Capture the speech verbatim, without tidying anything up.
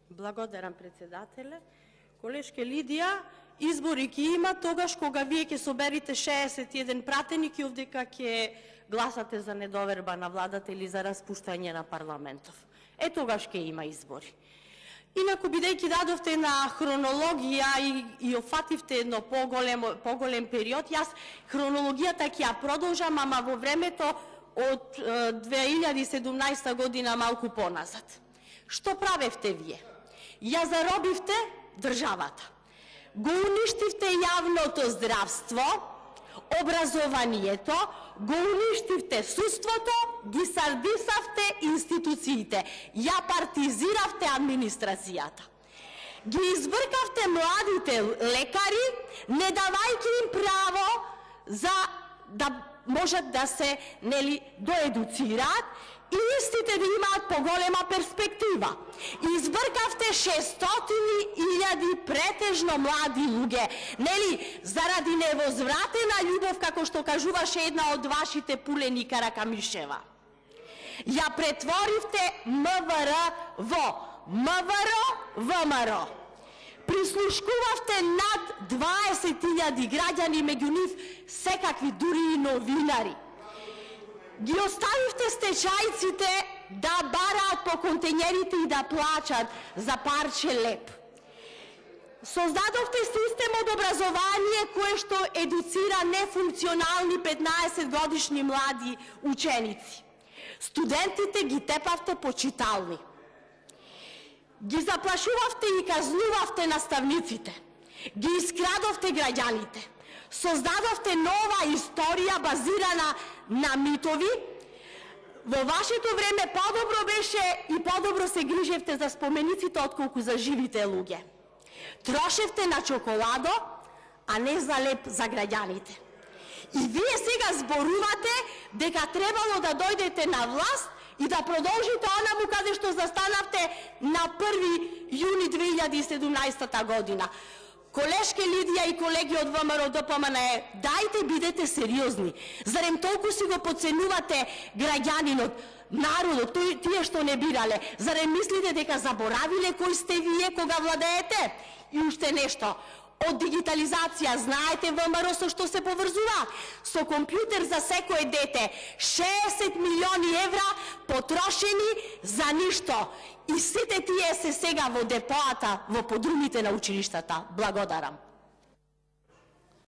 Благодарам, председателе. Колешке Лидија, избори ќе има тогаш кога вие ќе соберите шеесет и еден пратеник и овдека ќе гласате за недоверба на владата или за распуштање на парламентов. Е, тогаш ќе има избори. Инаку, бидејќи дадовте на хронологија и, и офативте едно поголем, поголем период, јас хронологијата ќе ја продолжам, ама во времето од две илјади и седумнаесета година малку поназад. Што правевте вие? Ја заробивте државата. Го уништивте јавното здравство, образованието, го уништивте судството, ги сардисавте институциите, ја партизиравте администрацијата. Ги избркавте младите лекари, не давајќи им право за да можат да се нели доедуцираат и истите да имаат поголема перспектива. Избркавте шестстотини илјади претежно млади луѓе, нели, заради невозвратена љубов, како што кажуваше една од вашите пулени Каракамишева. Ја претворивте МВР во МВР-ВМРО. Прислушкувавте над дваесет илјади граѓани, меѓу нив секакви дури и новинари. Ги оставивте стечајците да бараат по контењерите и да плачат за парче леп. Создадовте систем од образование кое што едуцира нефункционални петнаесет годишни млади ученици. Студентите ги тепавте по читални. Ги заплашувавте и казнувавте наставниците. Ги искрадовте граѓаните. Создадовте нова историја базирана на митови. Во вашето време подобро беше и подобро се грижевте за спомениците отколку за живите луѓе. Трошевте на чоколадо, а не за леп за граѓаните. И вие сега зборувате дека требало да дојдете на власт и да продолжите онаму каде што застанавте на први јуни две илјади и седумнаесета година. Колешке Лидија и колеги од ВМРО-ДПМН, дајте бидете сериозни. Зарем толку си го подценувате граѓанинот, народот, тие што не бирале? Зарем мислите дека заборавиле кои сте вие кога владеете? И уште нешто. Од дигитализација, знаете ВМРО со што се поврзува? Со компјутер за секое дете. шеесет милиони евра потрошени за ништо. И сите тие се сега во депоата, во подрумите на училиштата. Благодарам.